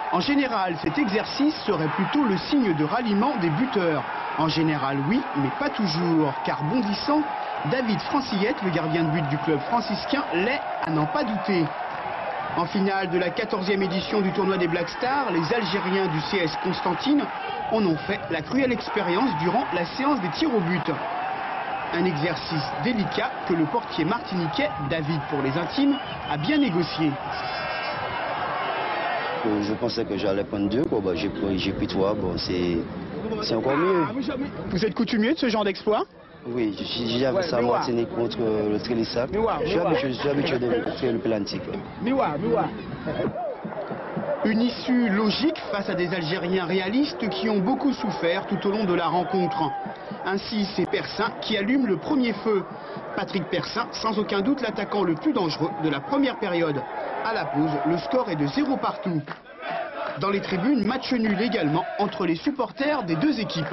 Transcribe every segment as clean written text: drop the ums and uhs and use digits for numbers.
En général, cet exercice serait plutôt le signe de ralliement des buteurs. En général, oui, mais pas toujours, car bondissant, David Francillette, le gardien de but du club franciscain, l'est à n'en pas douter. En finale de la 14e édition du tournoi des Black Stars, les Algériens du CS Constantine en ont fait la cruelle expérience durant la séance des tirs au but. Un exercice délicat que le portier martiniquais, David pour les intimes, a bien négocié. Je pensais que j'allais prendre 2, bah, j'ai pris 3, bon, c'est encore mieux. Vous êtes coutumier de ce genre d'exploit? Oui, j'ai fait ça à Martinique contre le Trélissac. Je suis habitué de faire le pelantique. Une issue logique face à des Algériens réalistes qui ont beaucoup souffert tout au long de la rencontre. Ainsi, c'est Persin qui allume le premier feu. Patrick Persin, sans aucun doute l'attaquant le plus dangereux de la première période. À la pause, le score est de 0 partout. Dans les tribunes, match nul également entre les supporters des deux équipes.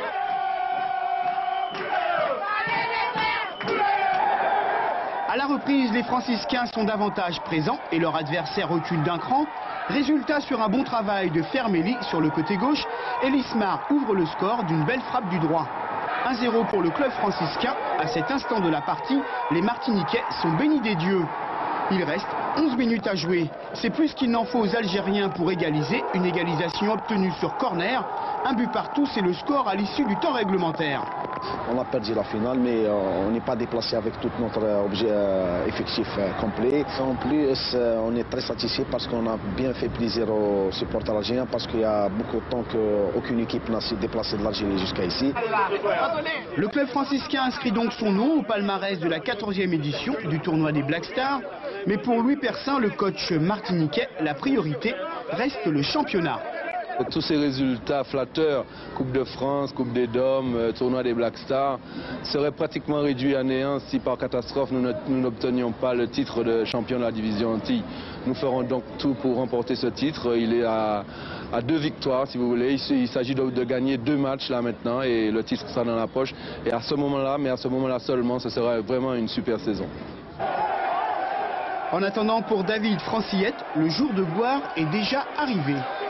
À la reprise, les franciscains sont davantage présents et leur adversaire recule d'un cran. Résultat sur un bon travail de Fermelli sur le côté gauche, Elismar ouvre le score d'une belle frappe du droit. 1-0 pour le club franciscain. À cet instant de la partie, les Martiniquais sont bénis des dieux. Il reste 11 minutes à jouer. C'est plus qu'il n'en faut aux Algériens pour égaliser. Une égalisation obtenue sur corner. Un but partout, c'est le score à l'issue du temps réglementaire. On a perdu la finale, mais on n'est pas déplacé avec tout notre effectif complet. En plus, on est très satisfait parce qu'on a bien fait plaisir aux supporters algériens, parce qu'il y a beaucoup de temps qu'aucune équipe n'a s'est déplacée de l'Algérie jusqu'à ici. Le club franciscain inscrit donc son nom au palmarès de la 14e édition du tournoi des Black Stars. Mais pour Louis Persin, le coach martiniquais, la priorité reste le championnat. Tous ces résultats flatteurs, Coupe de France, Coupe des Dômes, tournoi des Black Stars, seraient pratiquement réduits à néant si par catastrophe nous n'obtenions pas le titre de champion de la division Antilles. Nous ferons donc tout pour remporter ce titre. Il est à 2 victoires, si vous voulez. Il s'agit de gagner 2 matchs là maintenant et le titre sera dans la poche. Et à ce moment-là, mais à ce moment-là seulement, ce sera vraiment une super saison. En attendant, pour David Francillette, le jour de gloire est déjà arrivé.